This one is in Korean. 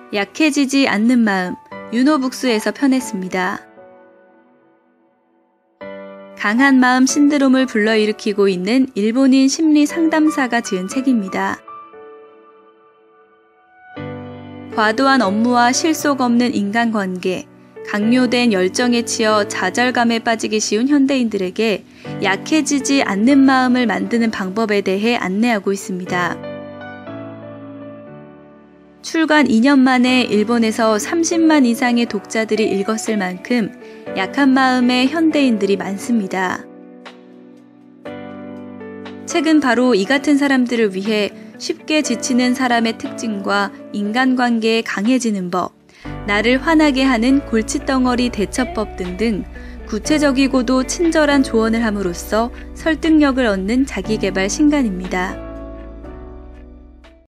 약해지지 않는 마음, 윤호북수에서 펴냈습니다. 강한 마음 신드롬을 불러일으키고 있는 일본인 심리 상담사가 지은 책입니다. 과도한 업무와 실속 없는 인간관계, 강요된 열정에 치여 좌절감에 빠지기 쉬운 현대인들에게 약해지지 않는 마음을 만드는 방법에 대해 안내하고 있습니다. 출간 2년 만에 일본에서 30만 이상의 독자들이 읽었을 만큼 약한 마음의 현대인들이 많습니다. 책은 바로 이 같은 사람들을 위해 쉽게 지치는 사람의 특징과 인간관계에 강해지는 법, 나를 화나게 하는 골칫덩어리 대처법 등등 구체적이고도 친절한 조언을 함으로써 설득력을 얻는 자기계발 신간입니다.